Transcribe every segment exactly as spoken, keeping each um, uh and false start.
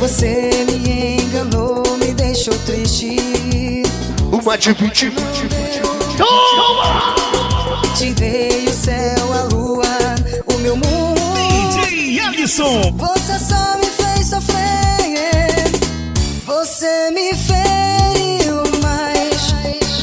Você me enganou, me deixou triste. Uma de vinte, vinte, vinte. Toma! Te dei o céu, a lua, o meu mundo. D J Alisson. Você só me fez sofrer. Você me feriu mais.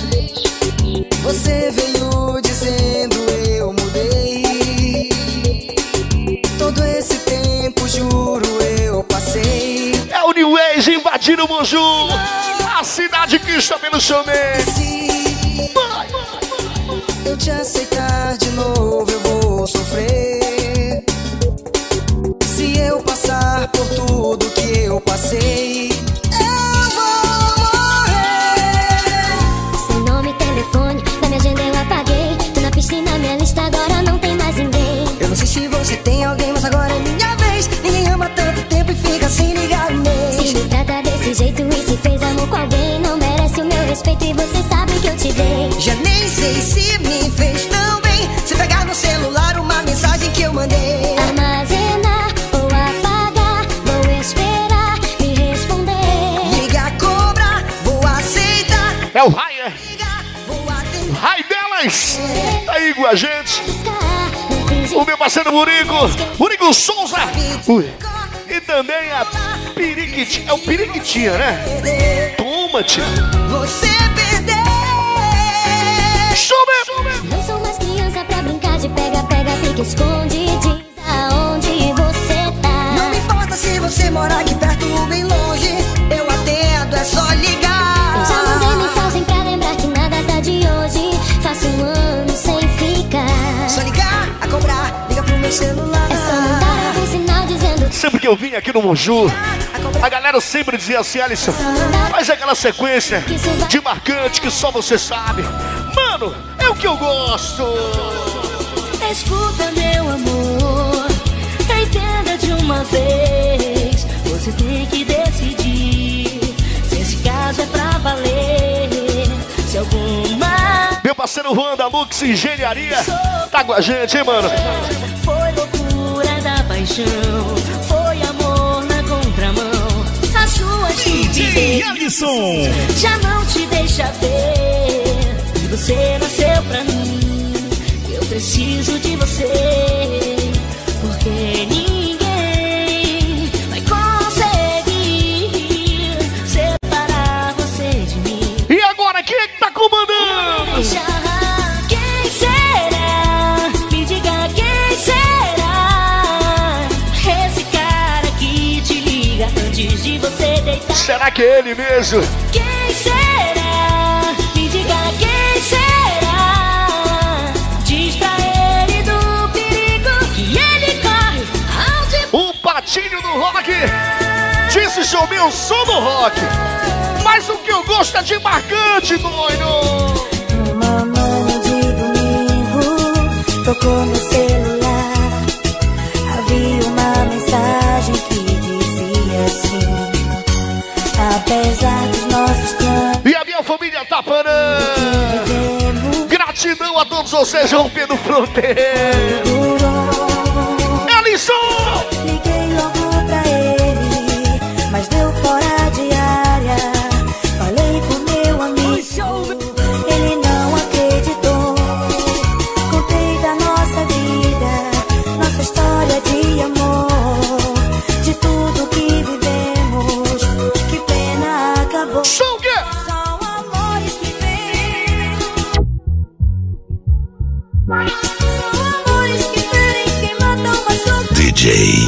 Você veio dizendo eu mudei. Todo esse tempo, juro, eu passei. É o New Age invadindo o Moju. A cidade que está pelo chamei. Se eu te aceitar de novo, eu vou sofrer. Se eu passar por tudo que eu passei, eu vou morrer. Seu nome, telefone, da minha agenda eu apaguei. Tô na piscina, minha lista agora não tem mais ninguém. Eu não sei se você tem alguém, mas agora é minha vez. Ninguém ama tanto tempo e fica sem ligar o mês. Se me trata desse jeito e se fez amor com alguém, não merece o meu respeito e você sabe que eu te dei. Já nem sei se me fez tão bem. Se pegar no celular uma mensagem que eu mandei. Armazenar ou apagar, vou esperar me responder. Ligar, cobrar, vou aceitar. É o Raia. Ligar, vou atender. Rai delas. Tá aí com a gente. Buscar, não finge O meu parceiro Murico. Murico Souza. Ui. E também a Periquitinha. É o Periquitinha, né? Toma, tia. Você perdeu. Sobe. não sou mais criança pra brincar de pega, pega, fica, esconde. Diz aonde você tá. Não me importa se você mora aqui perto ou bem longe. Eu atendo, é só ligar. Eu já mandei mensagem pra lembrar que nada tá de hoje. Faço um ano sem ficar. Só ligar, a cobrar, liga pro meu celular. É só mandar algum sinal dizendo. Sempre que eu vim aqui no Moju, a galera sempre dizia assim, Alisson, faz aquela sequência de marcante que só você sabe. Mano, é o que eu gosto. Escuta, meu amor, entenda de uma vez. Você tem que decidir se esse caso é pra valer. Se alguma Meu parceiro Juan da Lux Engenharia tá com a gente, hein, mano? foi loucura da paixão, foi amor na contramão. A sua D J Alisson. já não te deixa ver. E você nasceu pra mim. Eu preciso de você, porque ninguém vai conseguir separar você de mim. E agora, quem é que tá comandando? Já, quem será? Me diga quem será? Esse cara que te liga antes de você deitar. Será que é ele mesmo? Quem será? Me diga quem será? Diz pra ele do perigo que ele corre aonde. O patinho do rock. Disse Jomil, eu sou do rock. Mas o que eu gosto é de marcante, doido. Uma manhã de domingo, tocou no celular. Havia uma mensagem que dizia assim: apesar dos nossos planos, E a minha família tá parando. vivemos, Gratidão a todos vocês, rompendo fronteira. durou. Alisson! Liguei logo pra ele, mas deu fora de área. Falei com meu amigo, ele não acreditou. Contei da nossa vida, nossa história de amor, de tudo que vivemos. Que pena acabou. Suga! São amores que vêm, são amores que ferem, quem matam machuca. D J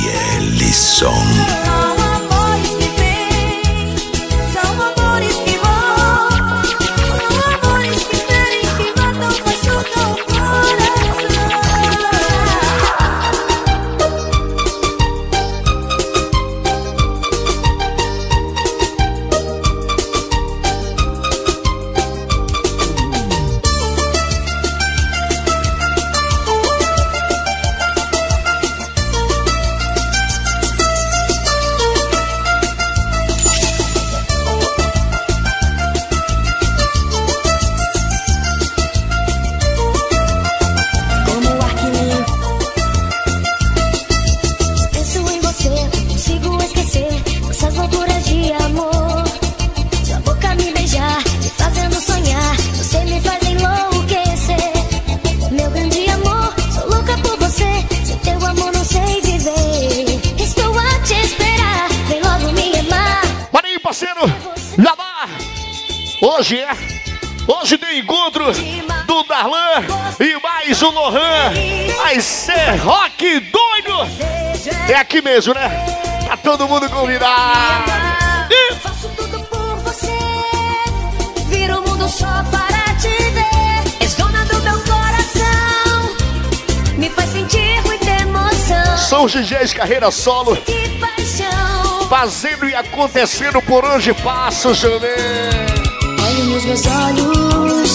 parceiro Jabá. Hoje é. Hoje tem encontro do Darlan e mais o Lohan. Vai ser rock doido. É aqui mesmo, né? Tá todo mundo convidado. E... faço tudo por você. Viro o mundo só para te ver. És dona do meu coração. Me faz sentir muita emoção. São os D Js carreira solo. Que paixão. Fazendo e acontecendo por onde passa, Janê. Olhe nos meus olhos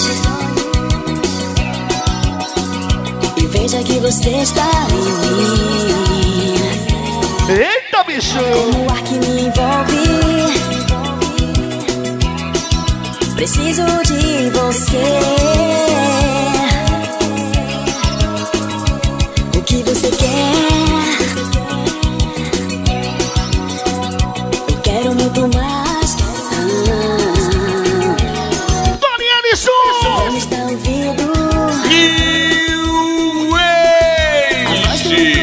e veja que você está em mim. Eita, bicho! Como o ar que me envolve, preciso de você. O que você quer? Eu quero muito mais. Doriane Sul! Você me está ouvindo? New A voz do meu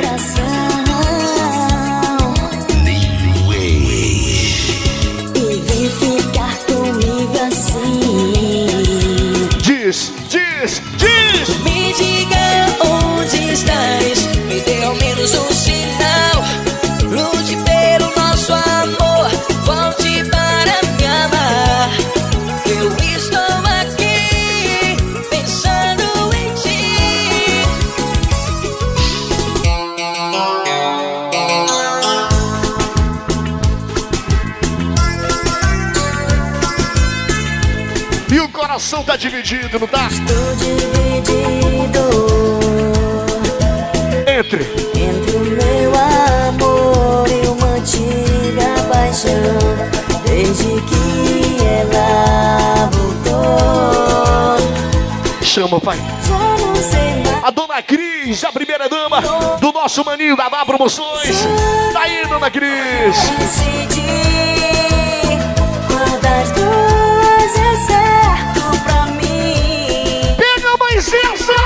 coração. E vem ficar comigo assim. Diz, diz, diz! Me diga onde estás, me dê ao menos um sinal. Lute pelo nosso amor, volte para me amar. Eu estou aqui pensando em ti. E o coração tá dividido, não tá? Estou dividido Entre. entre o meu amor e uma antiga paixão. Desde que ela voltou, Chama, pai. já não sei mais. A dona Cris, a primeira dama do nosso maninho da Vá Promoções. Tá aí, dona Cris. Decidi qual das duas é certo pra mim. Pega mais essa!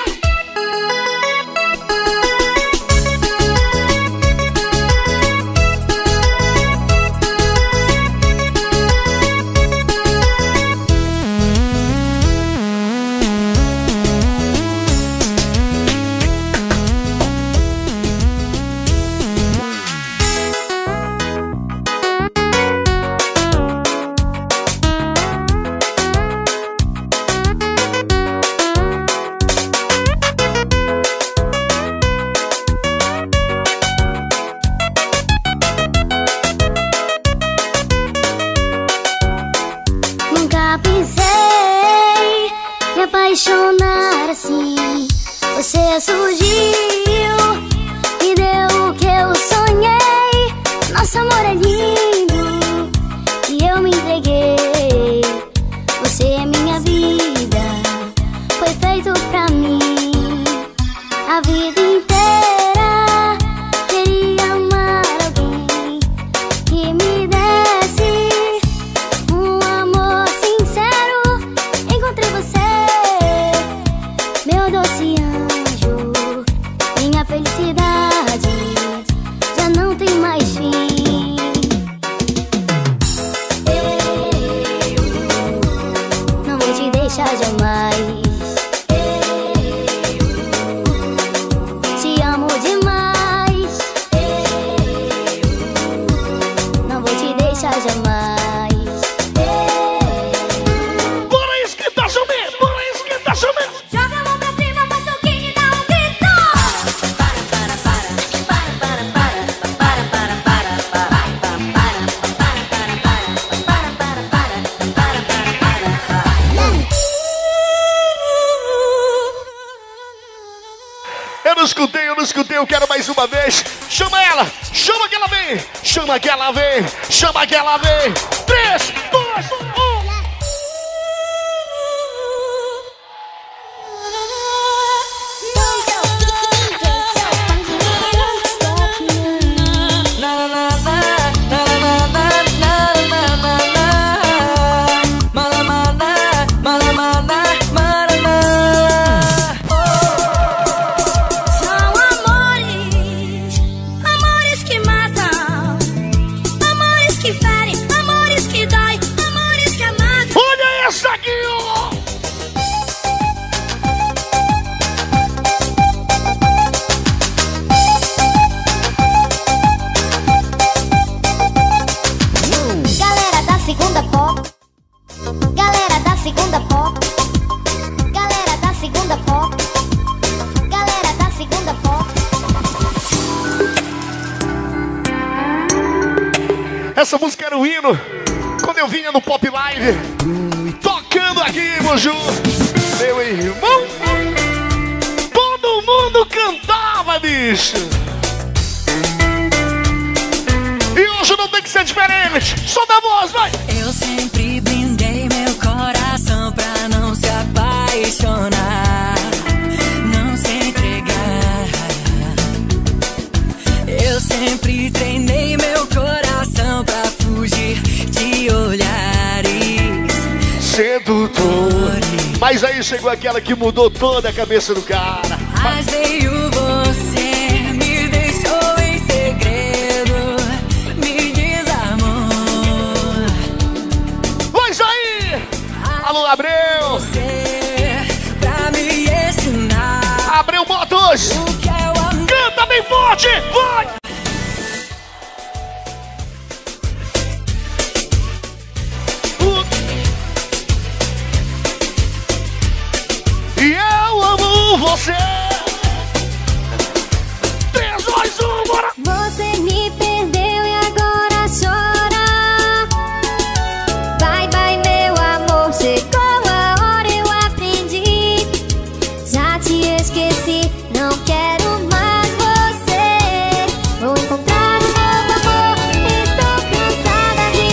Nunca pensei me apaixonar assim. Você surgiu e deu o que eu sonhei. Nosso amor é lindo e eu me entreguei. Você é minha vida, foi feito pra mim. A vida inteira queria amar alguém que me desse um amor sincero. Encontrei você, meu doce anjo. Minha felicidade já não tem mais fim. Eu não vou te deixar jamais. Te amo demais. Não vou te deixar jamais. Bora esquentar, Janê! Bora esquentar, Janê! Joga a mão pra cima, faz soquinho e dá um grito. Para, para, para, para, para, para, para, para, para, para, Eu não escutei, eu não escutei, eu quero mais uma vez. Chama ela, chama que ela vem, chama que ela vem, chama que ela vem. Três, dois, um. Amores que matam, amores que ferem, amores essa música era um hino. Quando eu vinha no Pop Live, tocando aqui, Moju, meu irmão, todo mundo cantava, bicho. E hoje não tem que ser diferente. Só da voz, vai! Eu sempre blindei meu coração pra não se apaixonar, não se entregar. Eu sempre treinei meu coração pra fugir de olhares sedutores. Mas aí chegou aquela que mudou toda a cabeça do cara. Mas veio você, me deixou em segredo, me desarmou. Vai aí! Alô, Abreu! Você, pra me ensinar Abreu Motos! o que é o amor. Canta bem forte! Vai! E eu amo você. Três, dois, um, bora! Você me perdeu e agora chora. Vai, vai, meu amor, chegou a hora, eu aprendi. Já te esqueci, não quero mais você. Vou encontrar um novo amor, estou cansada de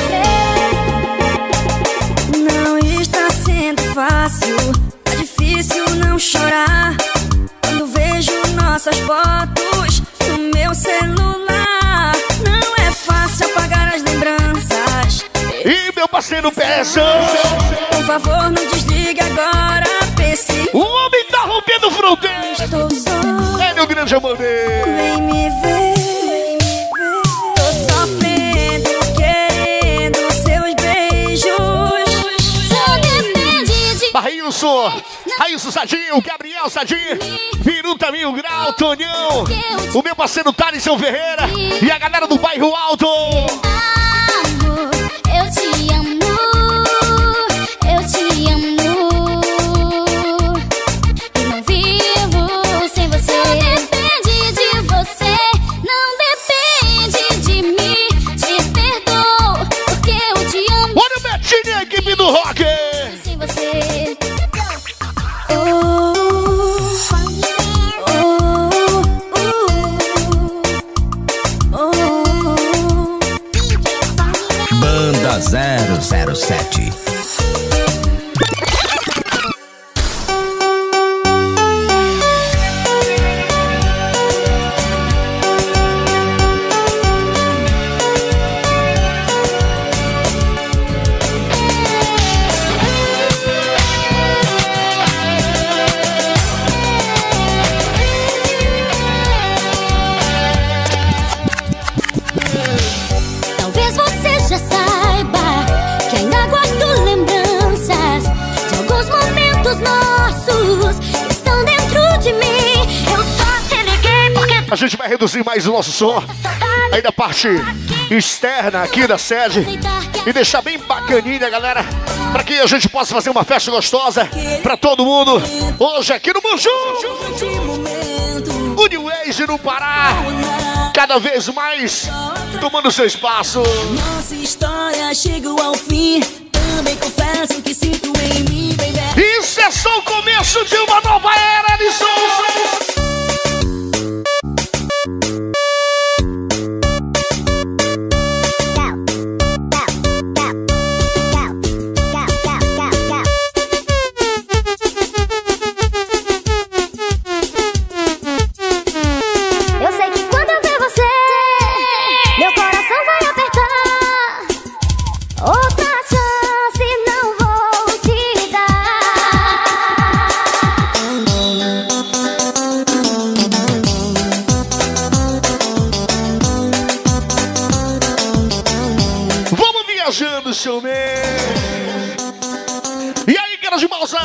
sofrer. Não está sendo fácil, tá difícil não chorar quando vejo nossas fotos no meu celular. Não é fácil apagar as lembranças. E meu parceiro Pezão, Por favor, não desligue agora, pense. o homem tá rompendo fronteira. Estou só, É meu grande amor dele. vem me ver. Tô sofrendo, querendo seus beijos. Só depende de Railson, Railson Sadinho, Gabriel Sadinho, Viruta Mil Grau, Tonhão, o meu parceiro Thaleson Ferreira e a galera do Bairro Alto. amor. Eu te amo, eu te amo. E não vivo sem você. Não depende de você, não depende de mim. Te perdoo, porque eu te amo Olha o Betinho e a equipe do rock. sem você. Oh, oh, oh, oh. Banda zero zero sete. Talvez você já saiba que ainda guardo lembranças de alguns momentos nossos que estão dentro de mim. Eu só te liguei porque A gente vai reduzir mais o nosso som aí da parte externa aqui da sede e deixar bem bacaninha, galera, para que a gente possa fazer uma festa gostosa para todo mundo hoje aqui no Moju. O New Age no Pará, cada vez mais tomando seu espaço. Nossa história chegou ao fim, também confesso que sinto em mim, baby. Isso é só o começo de uma nova era de som. eu sei que quando eu ver você, meu coração vai apertar. Outra chance não vou te Vamos viajando, showman. E aí, cara de Malsa?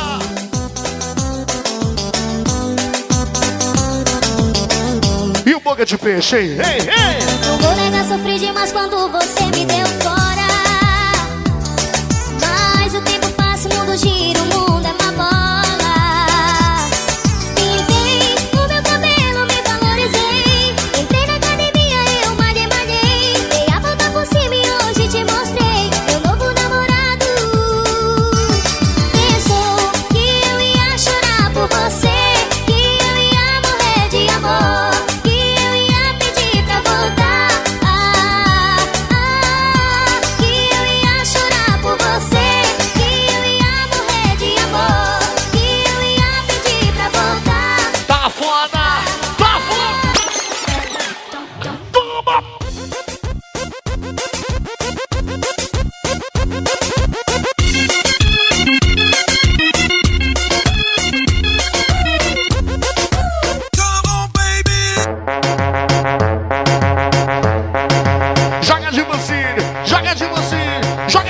E o boca de peixe, hein? Ei, ei! Não vou negar, sofri demais quando você me deu fora. Mas o tempo passa, o mundo gira, o mundo é uma bola. Pintei o meu cabelo, me valorizei. Entrei na academia, eu malhei, malhei. Dei a volta por cima e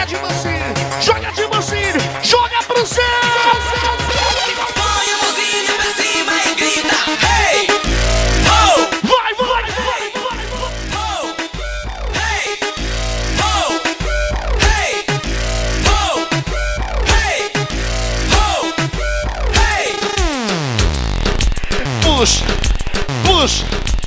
de mansinho, joga de mansinho, joga pro céu. Põe a mãozinha pra cima e grita, hey, ho, Vai, vai, vai, vai. ho, hey, ho, hey, ho, hey, ho, hey. Puxa, puxa.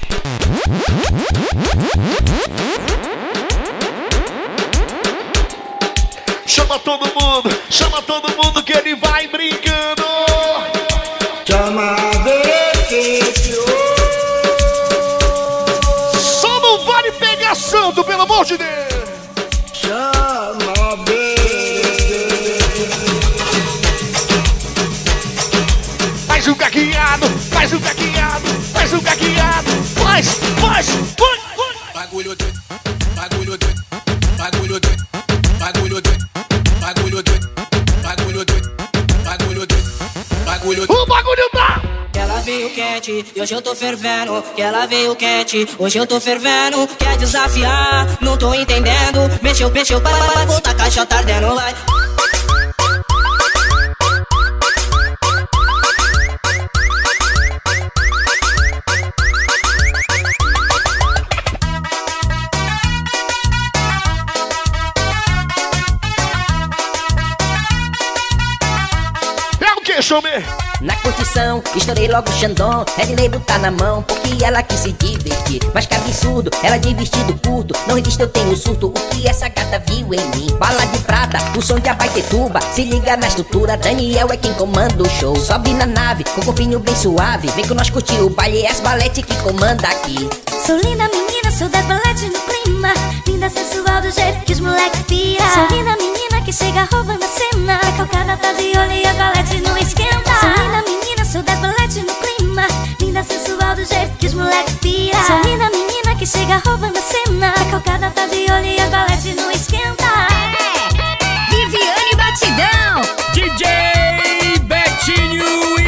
Chama todo mundo, chama todo mundo que ele vai brincando. Chama Só não vale pegar santo, pelo amor de Deus. Chama Faz um caqueado, faz um caqueado, faz um caqueado. Faz, faz, vai, vai. Bagulho doido, bagulho doido, bagulho doido, bagulho doido, bagulho doido, bagulho doido, bagulho doido, bagulho doido. O bagulho tá. Que ela veio quente e hoje eu tô fervendo. Que ela veio quente, hoje eu tô fervendo. Quer desafiar, não tô entendendo. Mexeu, mexeu, para, para, volta a caixa tá ardendo, vai. É o que, Chomé? Na curtição, estourei logo o Xandão. É dinheiro tá na mão, porque ela quis se divertir. Mas que absurdo, ela de vestido curto. Não resiste, eu tenho surto, o que essa gata viu em mim. Bala de prata, o som de Abaetetuba. Se liga na estrutura, Daniel é quem comanda o show. Sobe na nave, com o corpinho bem suave. Vem com nós curtir o baile, é as balete que comanda aqui. Sou linda menina, sou das balete no clima. Linda sensual do jeito que os moleques pira. Sou linda menina que chega roubando a cena. A calcada tá de olho e a balete não esquenta. Sou linda menina, sou das balete no clima. Linda sensual do jeito que os moleques pira. Sou linda menina que chega roubando a cena. A calcada tá de olho e a balete não esquenta. É, Viviane Batidão, D J Betinho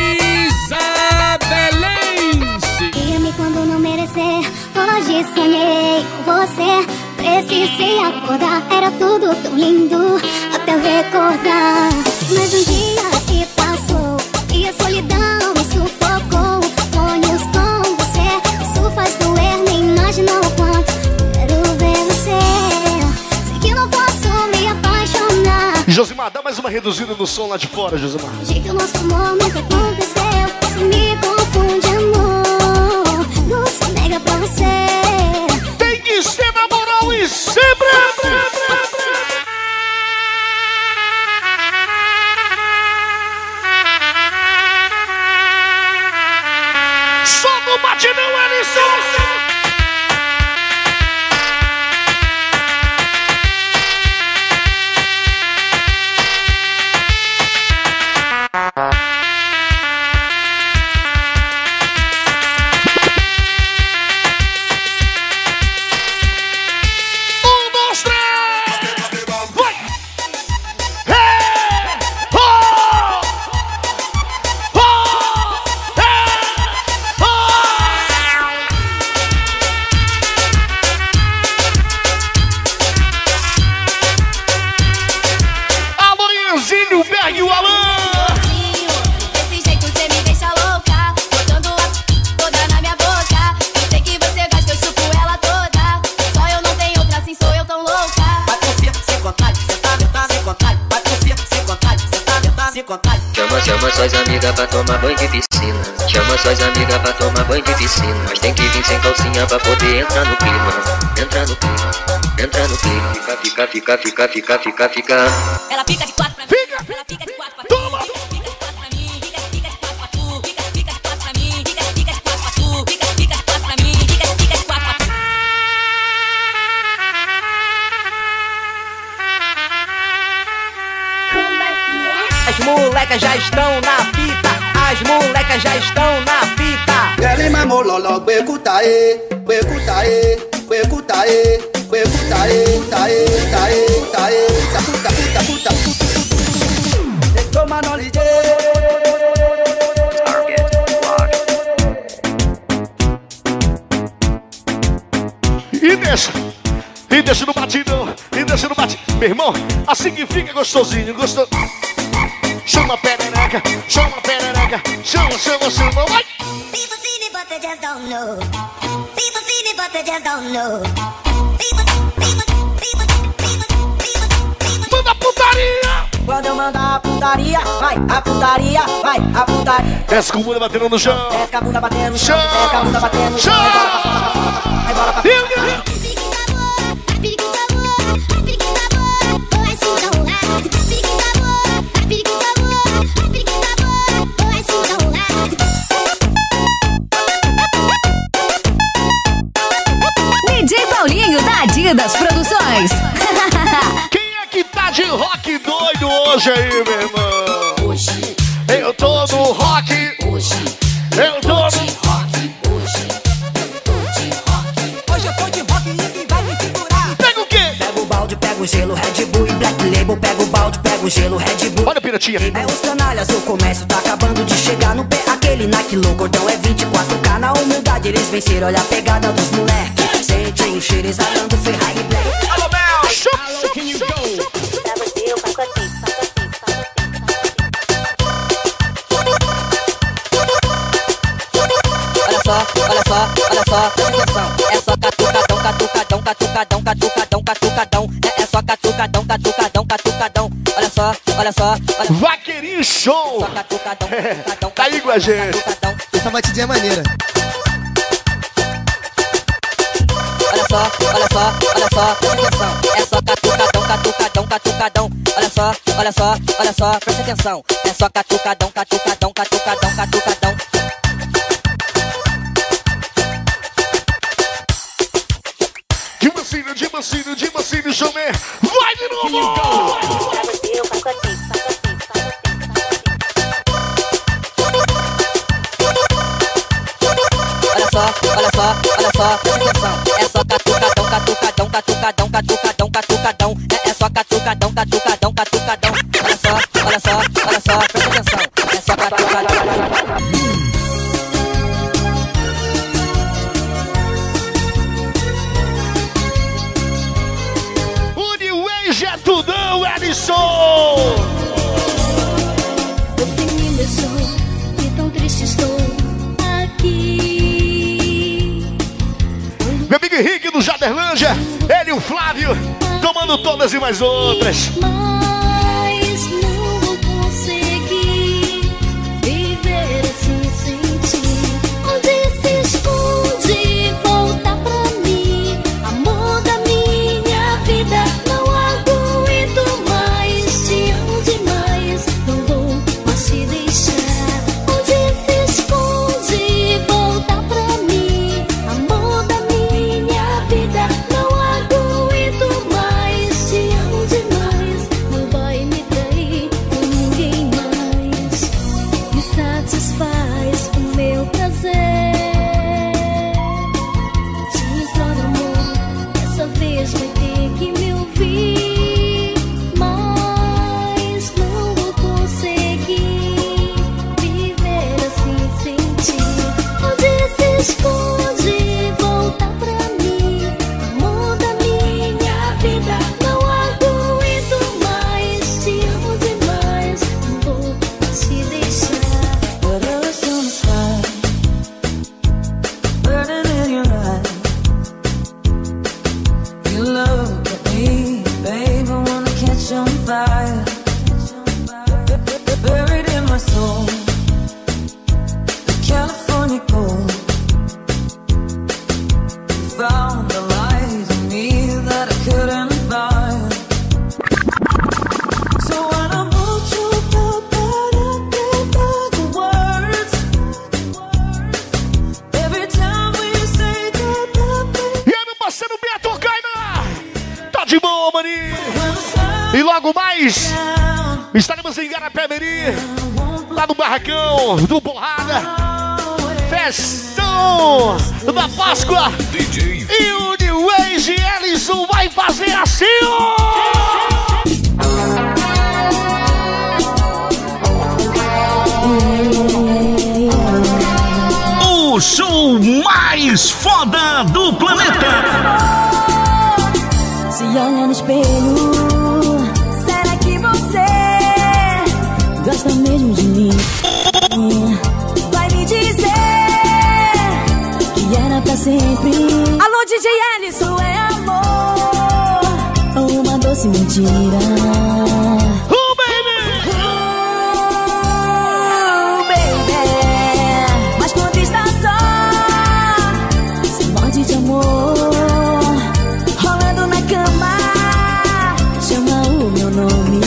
Isabelense. Guia-me quando não merecer. Hoje sonhei com você. Precisei acordar, era tudo tão lindo até eu recordar. Mas um dia se passou e a solidão me sufocou. Sonhos com você, isso faz doer, nem imaginou o quanto quero ver você. Sei que não posso me apaixonar. Josimar, dá mais uma reduzida no som lá de fora, Josimar. Sei que o nosso amor nunca aconteceu. Se me confunde, amor, não se nega pra você. Tem que ser na moral e sempre. Só no batidão, Alisson. Chama, chama suas amigas pra tomar banho de piscina. Chama suas amigas pra tomar banho de piscina. Mas tem que vir sem calcinha pra poder entrar no clima. Entrar no clima, entrar no clima. Fica, fica, fica, fica, fica, fica, fica. Ela fica de quatro pra mim. Fica. Ela fica de quatro pra tu. Toma. Fica, fica de quatro pra mim. Fica, fica de quatro pra tu. Fica, fica de quatro pra mim. Fica, fica de quatro pra tu. Fica, fica de quatro pra mim. Fica, fica de quatro pra tu. As molecas já estão na fita. As molecas já estão na fita. Ele mamou lolo, becuta-e, becuta-e, becuta-e, becuta-e, tae, tae, tae, tacuta, puta, puta, puta. Toma no ligeiro. E deixa, e deixa no batidão, e deixa no batidão. Meu irmão, assim que fica gostosinho, gostoso. Chama a perereca, chama a perereca, chama, chama, chama, vai! People see me but they just don't know. People see me but they just don't know. People, people, people, people, people, people. Manda putaria! Quando eu mandar a putaria, vai, a putaria, vai, a putaria. Desce com a bunda batendo no chão. Desce a bunda batendo no chão. Desce a bunda batendo no chão. Vai bola pra fora, vai bola pra fora. D J Paulinho da Adidas Produções. Quem é que tá de rock doido hoje aí, meu irmão? Hoje eu tô no rock. Hoje eu tô no rock. Hoje eu tô de rock. Hoje eu tô de rock, ninguém vai me segurar. Pega o quê? Pega o balde, pega o gelo, Red Bull e Black Label. Pega o balde, pega o gelo, Red Bull. Olha, piratinha. É os canalhas, o comércio tá acabando de chegar no pé. Aquele Nike low, cordão é vinte e quatro K. Na humildade eles venceram, olha a pegada dos moleque. Sente o cheiro exalando Ferrari Black. Alô, Mel! Show, show, Can you show, go? show. Pra você eu faço assim, faço assim, faço assim. Olha só, olha só, olha só, presta atenção. É só catucadão, catucadão, catucadão, catucadão, catucadão. É, é só catucadão, catucadão, catucadão. Olha só, olha só, olha. Vaqueirinho show! Só catucadão, catucadão, Tá aí com a gente. catucadão. Essa batidinha é maneira. Olha só, olha só, olha só, presta atenção. É só catucadão, catucadão, catucadão. Olha só, olha só, olha só, presta atenção. É só catucadão, catucadão, catucadão, catucadão. De mansinho, de mansinho, de mansinho, chamei. Vai de novo! Pra você eu faço assim, faço assim, faço assim, Olha só, olha só, olha só, presta atenção. É só catucadão, catucadão, catucadão, catucadão, catucadão. É, é só catucadão, catucadão, catucadão. Olha só, olha só, olha só, presta atenção. É só catucadão. O New Age é tudão, Edson! Eu tenho meu som e tão triste estou aqui. Meu amigo Henrique do Jaderlândia, ele e o Flávio, tomando todas e mais outras. Mas não vou conseguir viver assim sem ti. Onde se esconde, volta pra mim. Amor da minha vida, não aguento mais. Te amo demais, não vou mais te deixar. Onde se esconde, volta pra mim. Amor da minha vida, não aguento mais. Te amo demais, não vai me trair com ninguém mais. Me satisfaz o meu prazer. Te imploro, amor, dessa vez vai ter que me ouvir. Mas não vou conseguir viver assim sem ti. Onde se esconde, volta pra mim. Amor da minha vida, não aguento mais. Te amo demais, não vou te deixar. Burning in your eyes. You look at me, babe, I wanna catch on fire. Buried in my soul, the California gold. Found the light in me that I couldn't find. So when I want you to better the words. Every time we say that. E aí, meu parceiro Beto Caina, tá de boa, maninho. E logo mais, estaremos em Garapé-Meri, lá no Barracão do Borrada. Festão da Páscoa. E o New Age Ellison vai fazer assim, ó. O show mais foda do planeta. Se olha no espelho, parece mentira. Oh, baby! Oh, baby. Mas quando está só, se morde de amor, rolando na cama, chama o meu nome.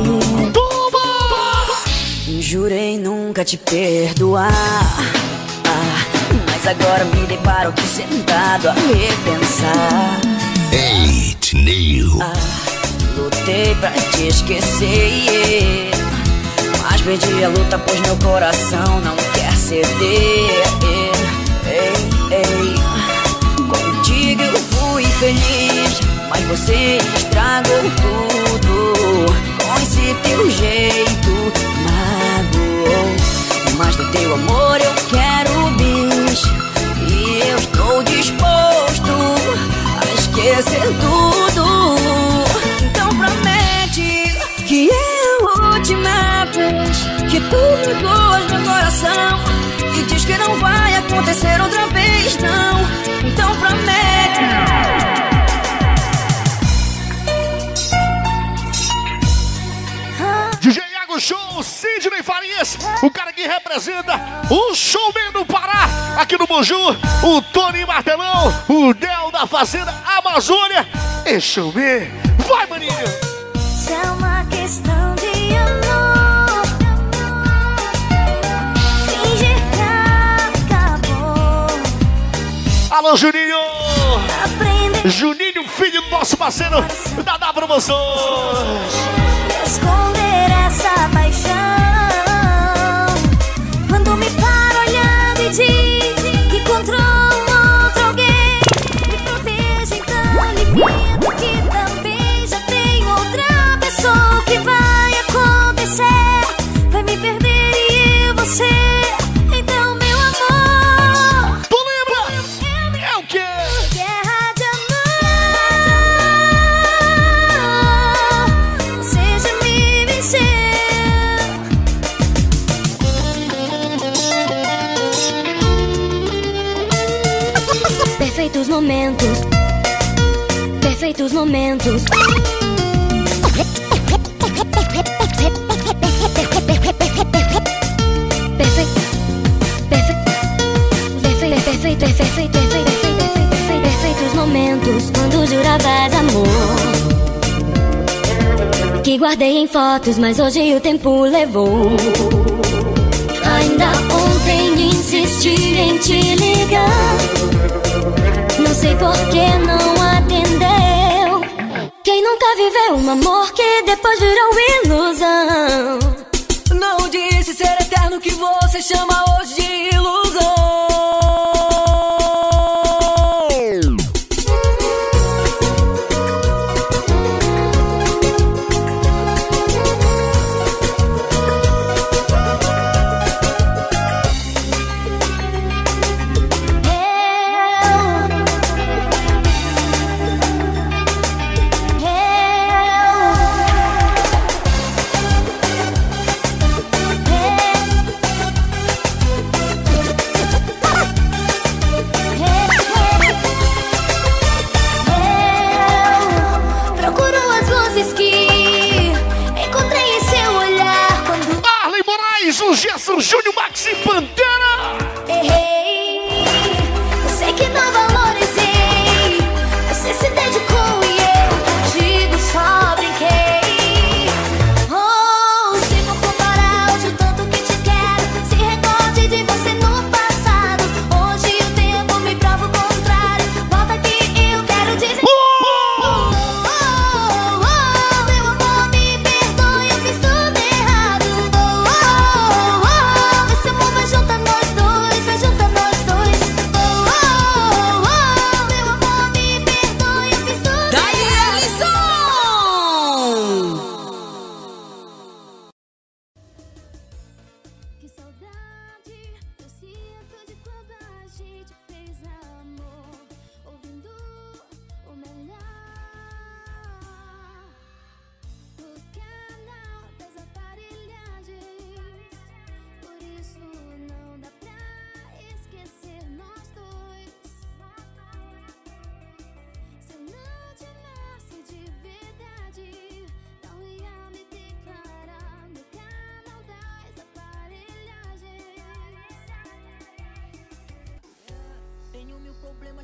Jurei nunca te perdoar, ah, mas agora me deparo aqui sentado a repensar. Eight Neil. Ah, lutei pra te esquecer, mas perdi a luta pois meu coração não quer ceder. Ei, ei, contigo eu fui feliz, mas você estragou tudo com esse teu jeito. Magoou, mas do teu amor eu quero bis, e eu estou disposto a esquecer tudo. Então promete que é a última vez que tu magoas meu coração, e diz que não vai acontecer outra vez, não. Então promete. D J Iago Show, Sidney Farias, o cara que representa o showman do Pará, aqui no Bonju, o Tony Martelão, o Del da Fazenda Amazônia. E showman, vai, maninho! Se é uma questão de amor, fingir que acabou. Alô, Juninho! Aprender. Juninho, filho do nosso parceiro da da Promoções. Esconder essa paixão. Quando me paro olhando e diz que encontrou um outro alguém, me proteja então, limpando que também já tem outra pessoa. O que vai acontecer? Vai me perder e eu você. Então meu amor, Tu lembra? É o quê? guerra de amor, seja me vencer. Perfeitos momentos, perfeitos momentos. Perfeito, perfeito, perfeito, perfeito, perfeito, perfeito, perfeito, perfeitos momentos quando juravas amor, que guardei em fotos, mas hoje o tempo levou. Ainda ontem insisti em te ligar, não sei por que não atendeu. Quem nunca viveu um amor que depois virou ilusão? Não disse ser eterno que você chama hoje de ilusão.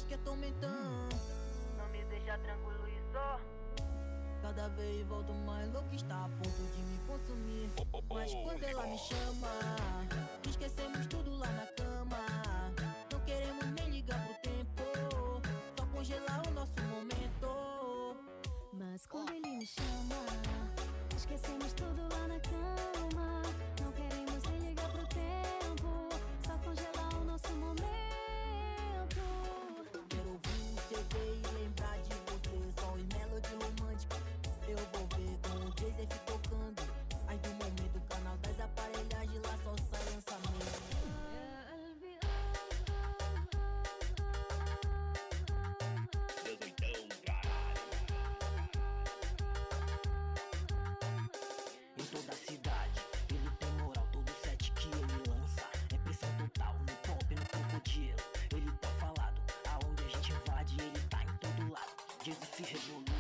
voz que atormentando. Não me deixa tranquilo e só. Cada vez volto mais louco, está a ponto de me consumir. Mas quando ela me chama, esquecemos tudo lá na cama. Não queremos nem ligar pro tempo, só congelar o nosso momento. Mas quando ele me chama, esquecemos tudo lá na cama. Não queremos nem ligar pro tempo, só congelar o nosso momento. Quero ouvir o C D e lembrar de você, só em melodia romântica. Eu vou ver com o Joseph tocando. Aí do momento o canal das aparelhagens lá só sai lançamento. Deus então, caralho. Em toda a cidade, ele tem moral, todo set que ele lança é pressão total, no pop, no crocodilo. Ele tá falado, aonde a gente invade, ele tá em todo lado. Jesus se revolou.